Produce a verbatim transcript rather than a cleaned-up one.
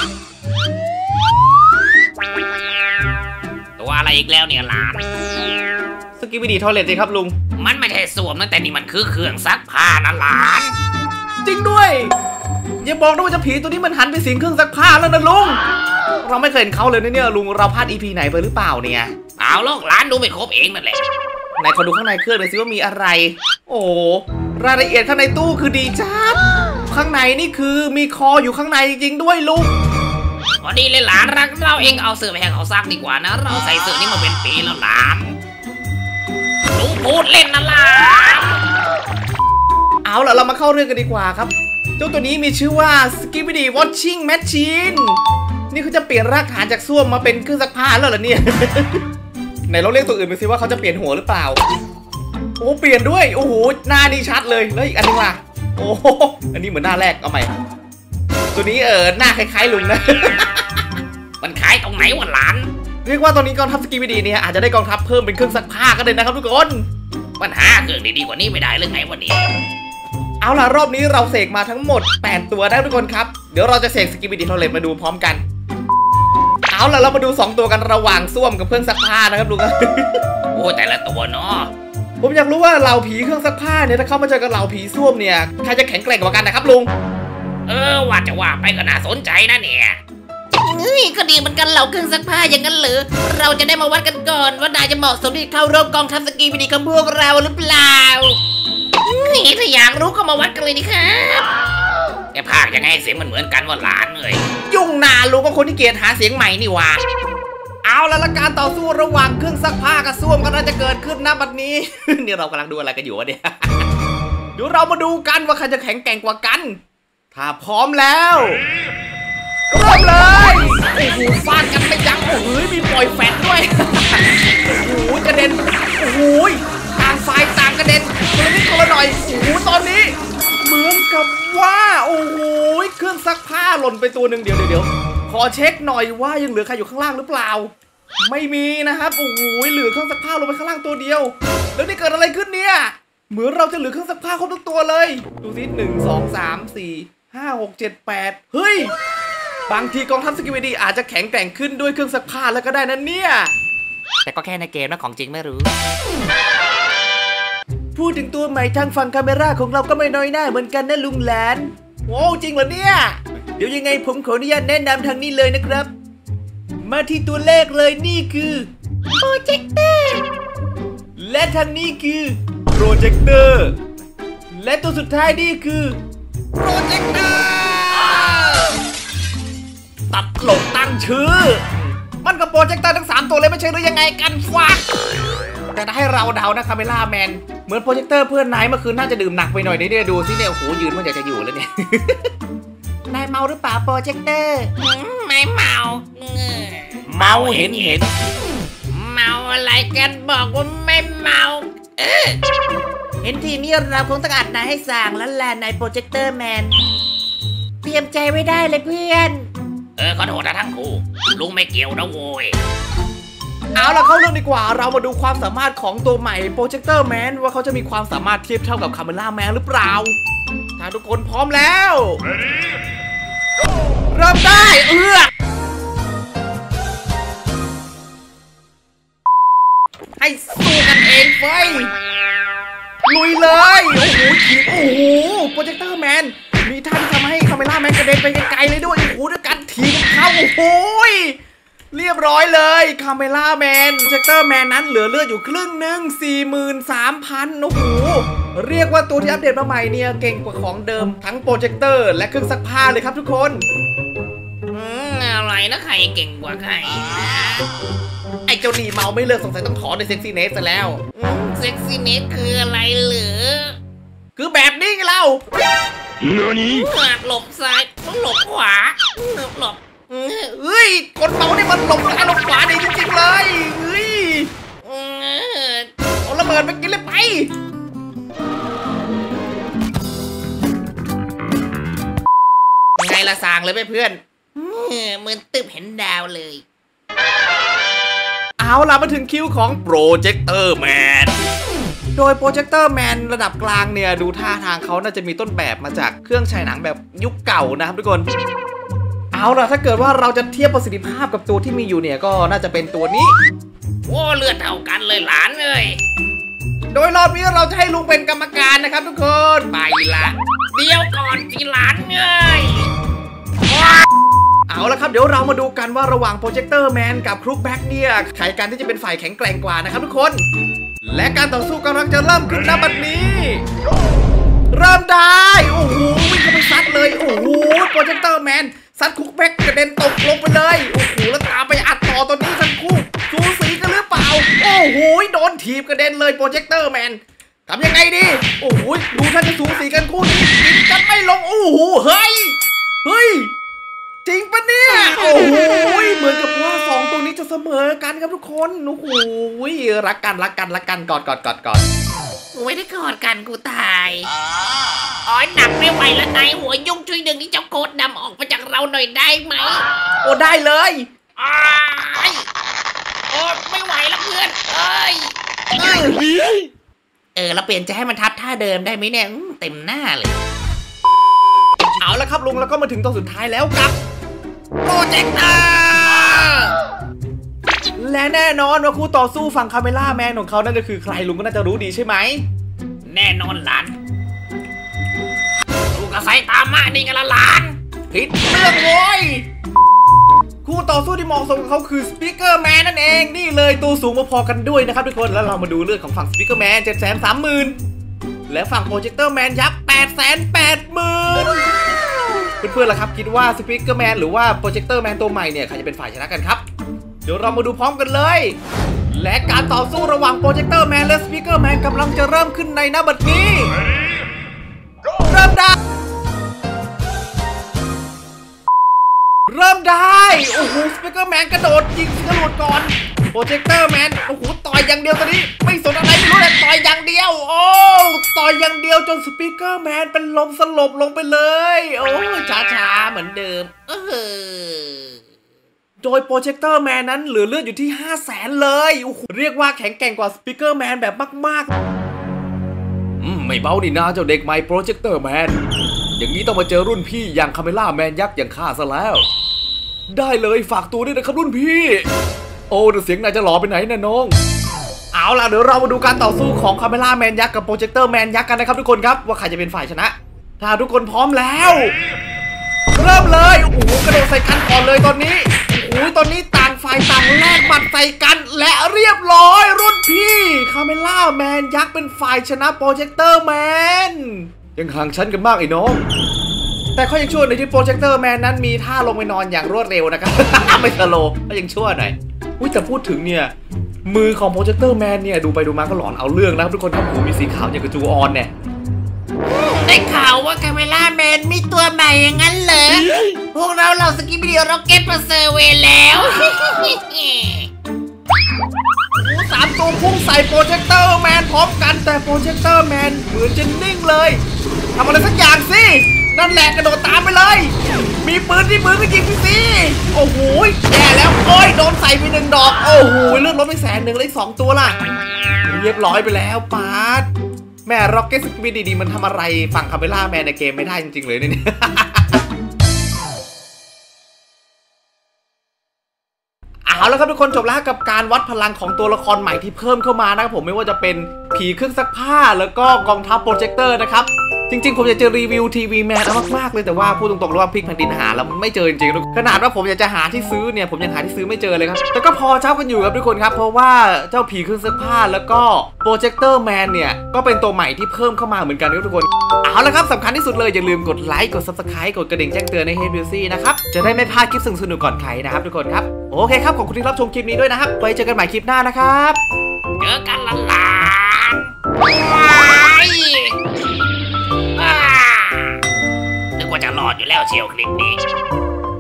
ตัวอะไรอีกแล้วเนี่ยหลานสกิปปี้ดีทอเลตสิครับลุงมันไม่ใช่สวมนะแต่นี่มันคือเครื่องซักผ้านะหลานจริงด้วยอย่าบอกนะว่าจะผีตัวนี้มันหันไปสิงเครื่องซักผ้าแล้วนะลุงเราไม่เคยเห็นเขาเลยนะเนี่ยลุงเราพลาด อี พี ไหนไปหรือเปล่าเนี่ยเอาลูกหลานดูไม่ครบเองนั่นแหละไหนขอดูข้างในเครื่องหน่อยสิว่ามีอะไรโอ้รายละเอียดข้างในตู้คือดีจัดข้างในนี่คือมีคออยู่ข้างในจริงด้วยลุงพอดีเลยหลานรักเราเองเอาเสื้อไปให้เขาซักดีกว่านะเราใส่เสื้อนี้มาเป็นปีแล้วหลานลุงพูดเล่นนะหลานเอาล่ะเรามาเข้าเรื่องกันดีกว่าครับเจ้าตัวนี้มีชื่อว่า Skibidi Washing Machine นี่เขาจะเปลี่ยนรากฐานจากส้วมมาเป็นเครื่องซักผ้าแล้วเหรอเนี่ย ไหนเราเรียกตัวอื่นไปสิว่าเขาจะเปลี่ยนหัวหรือเปล่าโอ้เปลี่ยนด้วยโอ้โหหน้านี่ชัดเลยแล้วอีกอันนึงล่ะโอ้อันนี้เหมือนหน้าแรกเอาใหม่ตัวนี้เออหน้าคล้ายๆลุงนะมันคล้ายตรงไหนวะหลานเรียกว่าตอนนี้กองทัพ Skibidi เนี่ยอาจจะได้กองทัพเพิ่มเป็นเครื่องซักผ้าก็ได้นะครับทุกคนปัญหาเครื่องดีๆกว่านี้ไม่ได้เรื่องไงวันนี้เอาล่ะรอบนี้เราเสกมาทั้งหมดแปดตัวได้ทุกคนครับเดี๋ยวเราจะเสกสกิปปี้ดีทอเลตมาดูพร้อมกันเอาล่ะเรามาดูสองตัวกันระหว่างส้วมกับเครื่องซักผ้านะครับลุงโอ้แต่ละตัวเนาะผมอยากรู้ว่าเหล่าผีเครื่องซักผ้าเนี่ยถ้าเข้ามาเจอกับเหล่าผีส้วมเนี่ยใครจะแข็งแกร่งกว่ากันนะครับลุงเออว่าจะว่าไปก็น่าสนใจนะเนี่ยนี่ก็ดีเหมือนกันเหล่าเครื่องซักผ้าอย่างนั้นหรือเราจะได้มาวัดกันก่อนว่านายจะเหมาะสมที่เข้าร่วมกองทัพสกิปปี้ดีของพวกเราหรือเปล่านี่ถ้าอยากรู้ก็มาวัดกันเลยดิครับแต่ภาคยังไงเสียงมันเหมือนกันว่าหลานเลยยุ่งนาลุงก็คนที่เกียจหาเสียงใหม่นี่ว่าเอาแล้วละการต่อสู้ระหว่างเครื่องซักผ้ากับส้วมก็น่าจะเกิดขึ้นนะบัดนี้ นี่เรากำลังดูอะไรกันอยู่วะเนี่ย เดี๋ยวเรามาดูกันว่าใครจะแข็งแกร่งกว่ากันถ้าพร้อมแล้วเริ่มเลยโอ้โหฟาดกันไม่ยั้งโอ้โหมีปล่อยแฟนด้วยโอ้โหกระเด็นโอ้โหต่างฝ่ายต่างกระเด็นคนละนิดคนละหน่อยโอ้โหตอนนี้เหมือนกับว่าโอ้โหเครื่องซักผ้าหล่นไปตัวหนึ่งเดี๋ยวเดี๋ยวขอเช็คหน่อยว่ายังเหลือใครอยู่ข้างล่างหรือเปล่าไม่มีนะครับโอ้โหเหลือเครื่องซักผ้าลงไปข้างล่างตัวเดียวแล้วนี่เกิดอะไรขึ้นเนี่ยเหมือนเราจะเหลือเครื่องซักผ้าครบทุกตัวเลยดูสิหนึ่งสองสามสี่ห้าหกเจ็ดแปดเฮ้ยบางทีกองทัพสกิปปี้ดีอาจจะแข็งแกร่งขึ้นด้วยเครื่องซักผ้าแล้วก็ได้นั่นเนี่ยแต่ก็แค่ในเกมนะของจริงไม่รู้พูดถึงตัวใหม่ทางฝั่งคาเมราของเราก็ไม่น้อยหน้าเหมือนกันนะลุงหลานโอ้จริงเหรอเนี่ยเดี๋ยวยังไงผมขออนุญาตแนะนำทางนี้เลยนะครับมาที่ตัวแรกเลยนี่คือโปรเจคเตอร์และทางนี้คือโปรเจคเตอร์และตัวสุดท้ายนี่คือโปรเจคเตอร์ตัดหลงตั้งชื่อมันกับโปรเจคเตอร์ทั้งสามตัวเลยไม่ใช่หรือยังไงกันฟ้าแต่ถ้าให้เราเดานะคาเมล่าแมนเหมือนโปรเจคเตอร์เพื่อนนายเมื่อคืนน่าจะดื่มหนักไปหน่อยเนี่ยดูสิเนี่ยโอ้โหยืนมันอยากจะอยู่แล้วเนี่ย นายเมาหรือเปล่าโปรเจคเตอร์ไม่เมาเมาเห็นเห็นเมาอะไรกันบอกว่าไม่เมาเออเห็นทีนี้เราคงต้องอัดนายให้สั่งแล้วแหละนายโปรเจคเตอร์แมนเตรียมใจไว้ได้เลยเพื่อนเออขอโทษนะทั้งคู่ลุงไม่เกี่ยวนะโว้ยเอาล่ะเข้าเรื่องดีกว่าเรามาดูความสามารถของตัวใหม่โปรเจคเตอร์แมนว่าเขาจะมีความสามารถเทียบเท่ากับคาเมล่าแมนหรือเปล่าถ้าทุกคนพร้อมแล้วเริ่มได้เอื้อให้สู้กันเองเฟ้ยลุยเลยโอ้โหขีดโอ้โหโปรเจคเตอร์แมนมีท่าที่ทำให้คาเมล่าแมนกระเด็นไปไกลๆเลยด้วยโอ้โหด้วยการถีบเขาโอ้โหเรียบร้อยเลยคาเมล่าแมนโปรเจคเตอร์แมนนั้นเหลือเลือดอยู่ครึ่งหนึ่ง สี่หมื่นสามพัน โอ้โหเรียกว่าตัวที่อัปเดตมาใหม่เนี่ยเก่งกว่าของเดิมทั้งโปรเจคเตอร์และเครื่องซักผ้าเลยครับทุกคนอืมอะไรนะใครเก่งกว่าใครไอ้เจ้าหนีเมาไม่เลิกสงสัยต้องถอนในเซ็กซี่เนสซะแล้วเซ็กซี่เนสคืออะไรเหรอคือแบบนี้ไงเราหลบซ้ายต้องหลบขวาหลบเฮ้ยคนเมาเนี่ยมันหลบซ้ายหลบขวาดีจริงๆเลยเฮ้ยเอาระเบิดไปกินเลยไปไงละสางเลยไหมเพื่อนเหมือนตึบเห็นดาวเลยเอาล่ะมาถึงคิวของโปรเจคเตอร์แมนโดยโปรเจคเตอร์แมนระดับกลางเนี่ยดูท่าทางเขาน่าจะมีต้นแบบมาจากเครื่องฉายหนังแบบยุคเก่านะครับทุกคนเอาล่ะถ้าเกิดว่าเราจะเทียบประสิทธิภาพกับตัวที่มีอยู่เนี่ยก็น่าจะเป็นตัวนี้โอ้เลือดเท่ากันเลยหลานเอ้ยโดยรอบนี้เราจะให้ลุงเป็นกรรมการนะครับทุกคนไปละเดี๋ยวก่อนสิหลานเอ้ยเอาละครับเดี๋ยวเรามาดูกันว่าระหว่างโปรเจคเตอร์แมนกับครุกแบ็กเนี่ยใครกันที่จะเป็นฝ่ายแข็งแกร่งกว่านะครับทุกคนและการต่อสู้กำลังจะเริ่มขึ้นณบัดนี้เริ่มได้โอ้โหวิ่งเข้าไปซัดเลยโอ้โหโปรเจคเตอร์แมนซัดครุกแบ็กกระเด็นตกลงไปเลยโอ้โหแล้วตามไปอัดต่อตัวนี้ทั้งคู่สูสีกันหรือเปล่าโอ้โหโดนถีบกระเด็นเลยโปรเจคเตอร์แมนทำยังไงดีโอ้โหดูท่านจะสูสีกันคู่นี้กินกันไม่ลงโอ้โหเฮ้ยเฮ้ยจริงปะเนี่ยโอ้โหเหมือนกับว่าสองตัวนี้จะเสมอกันครับทุกคนโอ้โหรักกันรักกันรักกันกอดกอดกอดกอดไม่ได้กอดกันกูตายอ๋อหนักไม่ไหวแล้วนายหัวยุ่งช่วยดึงที่เจ้าโคตรดำออกมาจากเราหน่อยได้ไหมโอ้ได้เลยอ้ายโอ้ไม่ไหวแล้วเพื่อนเอ้ยเออเราเปลี่ยนจะให้มันทับท่าเดิมได้ไหมเนี่ยเต็มหน้าเลยเอาละครับลุงแล้วก็มาถึงตอนสุดท้ายแล้วกับโปรเจคเตอร์และแน่นอนว่าคู่ต่อสู้ฝั่งคาเมล่าแมนของเขานั่นก็คือใครลุงก็น่าจะรู้ดีใช่ไหมแน่นอนหลานลูกกระไซตามมานี่กันละหลานผิดเรื่องโว้ยคู่ต่อสู้ที่เหมาะสมกับเขาคือสปีกเกอร์แมนนั่นเองนี่เลยตัวสูงพอๆกันด้วยนะครับทุกคนแล้วเรามาดูเรื่องของฝั่งสปีกเกอร์แมนเจ็ดแสนสามหมื่นและฝั่งโปรเจคเตอร์แมนยักษ์แปดแสนแปดหมื่นเพื่อนๆล่ะครับคิดว่าสปีกเกอร์แมนหรือว่าโปรเจคเตอร์แมนตัวใหม่เนี่ยใครจะเป็นฝ่ายชนะกันครับเดี๋ยวเรามาดูพร้อมกันเลยและการต่อสู้ระหว่างโปรเจคเตอร์แมนและสปีกเกอร์แมนกำลังจะเริ่มขึ้นในณบัดนี้เริ่มได้เริ่มได้โอ้โหสปีกเกอร์แมนกระโดดยิงกระโดดก่อนโปรเจคเตอร์แมนโอ้โหต่อยอย่างเดียวตอนนี้ไม่สนอะไรไม่รู้เลยต่อยอย่างเดียวโอ้ต่อยอย่างเดียวจนสปีกเกอร์แมนเป็นลมสลบลงไปเลยโอ้ช้าๆเหมือนเดิมเออโดยโปรเจคเตอร์แมนนั้นเหลือเลือดอยู่ที่ห้าแสนเลยโอ้โหเรียกว่าแข็งแกร่งกว่าสปีกเกอร์แมนแบบมากๆอืมไม่เบาดินะเจ้าเด็กใหม่โปรเจคเตอร์แมนอย่างนี้ต้องมาเจอรุ่นพี่อย่างคาเมล่าแมนยักษ์อย่างข้าซะแล้วได้เลยฝากตัวด้วยนะครับรุ่นพี่โอ้เสียงนายจะหล่อไปไหนนะน้องเอาล่ะเดี๋ยวเรามาดูการต่อสู้ของคาเมล่าแมนยักษ์กับโปรเจคเตอร์แมนยักษ์กันนะครับทุกคนครับว่าใครจะเป็นฝ่ายชนะถ้าทุกคนพร้อมแล้วเริ่มเลยโอ้โหกระโดดใส่กันก่อนเลยตอนนี้โอ้โหตอนนี้ต่างฝ่ายต่างแลกหมัดใส่กันและเรียบร้อยรุ่นพี่คาเมล่าแมนยักษ์เป็นฝ่ายชนะโปรเจคเตอร์แมนยังห่างชั้นกันมากไอ้น้องแต่เขายังชั่วในที่โปรเจคเตอร์แมนนั้นมีท่าลงไปนอนอย่างรวดเร็วนะครับ ไม่สโลว์ก็ยังชั่วหน่อยอุ้ยแต่พูดถึงเนี่ยมือของโปรเจคเตอร์แมนเนี่ยดูไปดูมาก็หลอนเอาเรื่องนะครับทุกคนครับหูมีสีขาวอย่างกับจูออนเนี่ยได้ข่าวว่าคาเมล่าแมนมีตัวใหม่อย่างนั้นเหรอพวกเราเราสกิปวิดีโอเราเก็ตมาเซอร์เวย์แล้วสามตัวพุ่งใส่โปรเจคเตอร์แมนพร้อมกันแต่โปรเจคเตอร์แมนเหมือนจะนิ่งเลยทำอะไรสักอย่างสินั่นแหละกระโดดตามไปเลยมีปืนที่มือก็ยิงพี่สิโอ้โหแย่แล้วโอ้ยโดนใส่ไปหนึ่งดอกโอ้โหเลือดลดไปแสนหนึ่งเลยสองตัวล่ะเรียบร้อยไปแล้วปาร์ตแม่ร็อกเก็ตสปีดดีๆมันทำอะไรฝั่งคาเมล่าแมนในเกมไม่ได้จริงๆเลยเนี่ยเอาแล้วครับทุกคนจบแล้วกับการวัดพลังของตัวละครใหม่ที่เพิ่มเข้ามานะครับผมไม่ว่าจะเป็นผีเครื่องซักผ้าแล้วก็กองทัพโปรเจคเตอร์นะครับจริงๆผมอยากจะรีวิวทีวีแมนมากๆเลยแต่ว่าพูดตรงๆเลยว่าพลิกแผ่นดินหาแล้วไม่เจอจริงๆขนาดว่าผมอยากจะหาที่ซื้อเนี่ยผมยังหาที่ซื้อไม่เจอเลยครับแต่ก็พอเช่ากันอยู่ครับทุกคนครับเพราะว่าเจ้าผีเครื่องซักผ้าแล้วก็โปรเจคเตอร์แมนเนี่ยก็เป็นตัวใหม่ที่เพิ่มเข้ามาเหมือนกันครับทุกคนเอาละครับสำคัญที่สุดเลยอย่าลืมกดไลค์กด ซับสไครบ์ กดกระดิ่งแจ้งเตือนใน Hey Beauty นะครับจะได้ไม่พลาดคลิปสนุกๆก่อนใครนะครับทุกคนครับโอเคครับขอบคุณที่รับชมคลิปนี้ด้วยนะครับไว้เจอกันใหม่คลิปหน้านะครับเจอกันละลานึกว่าจะรอดอยู่แล้วเชียวคลิป